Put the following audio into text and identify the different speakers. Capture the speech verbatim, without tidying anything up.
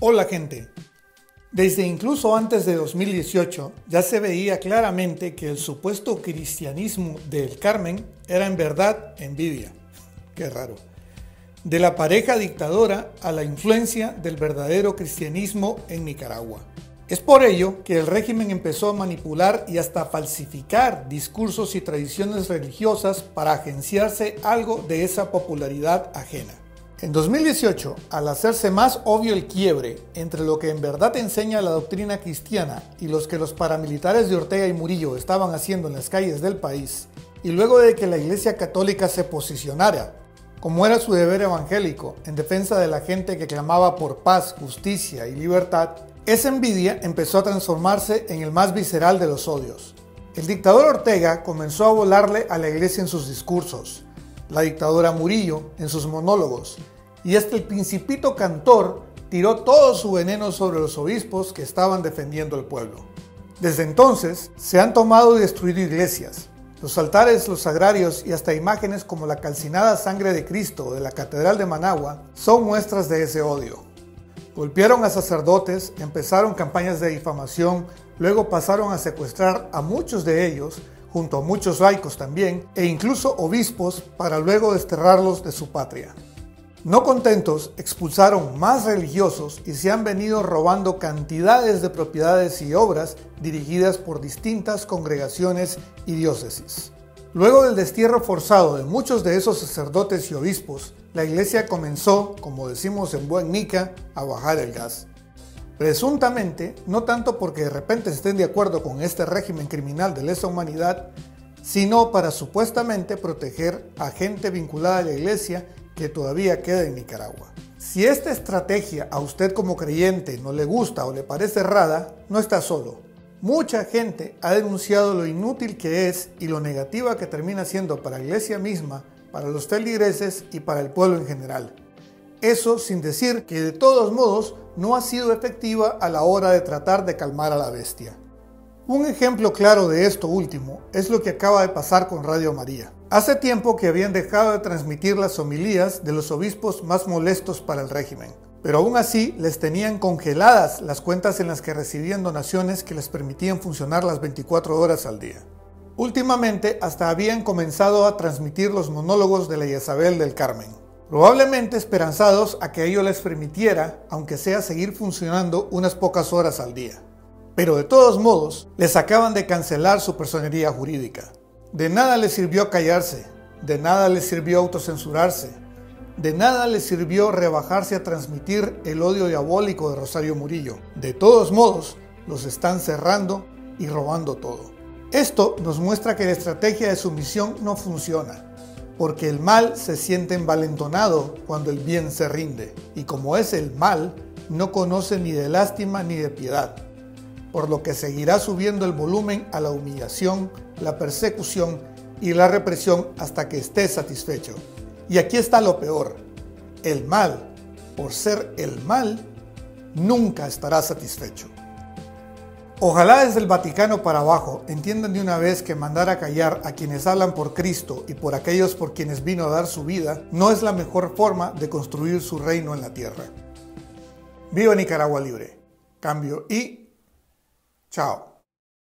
Speaker 1: Hola gente, desde incluso antes de dos mil dieciocho ya se veía claramente que el supuesto cristianismo del Carmen era en verdad envidia, qué raro, de la pareja dictadora a la influencia del verdadero cristianismo en Nicaragua. Es por ello que el régimen empezó a manipular y hasta falsificar discursos y tradiciones religiosas para agenciarse algo de esa popularidad ajena. En dos mil dieciocho, al hacerse más obvio el quiebre entre lo que en verdad enseña la doctrina cristiana y los que los paramilitares de Ortega y Murillo estaban haciendo en las calles del país, y luego de que la Iglesia Católica se posicionara, como era su deber evangélico, en defensa de la gente que clamaba por paz, justicia y libertad, esa envidia empezó a transformarse en el más visceral de los odios. El dictador Ortega comenzó a volarle a la Iglesia en sus discursos, la dictadora Murillo en sus monólogos, y hasta el principito Cantor tiró todo su veneno sobre los obispos que estaban defendiendo al pueblo. Desde entonces se han tomado y destruido iglesias, los altares, los sagrarios y hasta imágenes como la calcinada sangre de Cristo de la Catedral de Managua son muestras de ese odio. Golpearon a sacerdotes, empezaron campañas de difamación, luego pasaron a secuestrar a muchos de ellos, junto a muchos laicos también, e incluso obispos, para luego desterrarlos de su patria. No contentos, expulsaron más religiosos y se han venido robando cantidades de propiedades y obras dirigidas por distintas congregaciones y diócesis. Luego del destierro forzado de muchos de esos sacerdotes y obispos, la iglesia comenzó, como decimos en buen nica, a bajar el gas. Presuntamente, no tanto porque de repente estén de acuerdo con este régimen criminal de lesa humanidad, sino para supuestamente proteger a gente vinculada a la iglesia que todavía queda en Nicaragua. Si esta estrategia a usted como creyente no le gusta o le parece errada, no está solo. Mucha gente ha denunciado lo inútil que es y lo negativa que termina siendo para la iglesia misma, para los feligreses y para el pueblo en general. Eso sin decir que de todos modos no ha sido efectiva a la hora de tratar de calmar a la bestia. Un ejemplo claro de esto último es lo que acaba de pasar con Radio María. Hace tiempo que habían dejado de transmitir las homilías de los obispos más molestos para el régimen, pero aún así les tenían congeladas las cuentas en las que recibían donaciones que les permitían funcionar las veinticuatro horas al día. Últimamente hasta habían comenzado a transmitir los monólogos de la Isabel del Carmen, probablemente esperanzados a que ello les permitiera, aunque sea, seguir funcionando unas pocas horas al día. Pero de todos modos, les acaban de cancelar su personería jurídica. De nada les sirvió callarse, de nada les sirvió autocensurarse, de nada les sirvió rebajarse a transmitir el odio diabólico de Rosario Murillo. De todos modos, los están cerrando y robando todo. Esto nos muestra que la estrategia de sumisión no funciona, porque el mal se siente envalentonado cuando el bien se rinde, y como es el mal, no conoce ni de lástima ni de piedad, por lo que seguirá subiendo el volumen a la humillación, la persecución y la represión hasta que esté satisfecho. Y aquí está lo peor: el mal, por ser el mal, nunca estará satisfecho. Ojalá desde el Vaticano para abajo entiendan de una vez que mandar a callar a quienes hablan por Cristo y por aquellos por quienes vino a dar su vida no es la mejor forma de construir su reino en la tierra. Viva Nicaragua libre. Cambio y chao.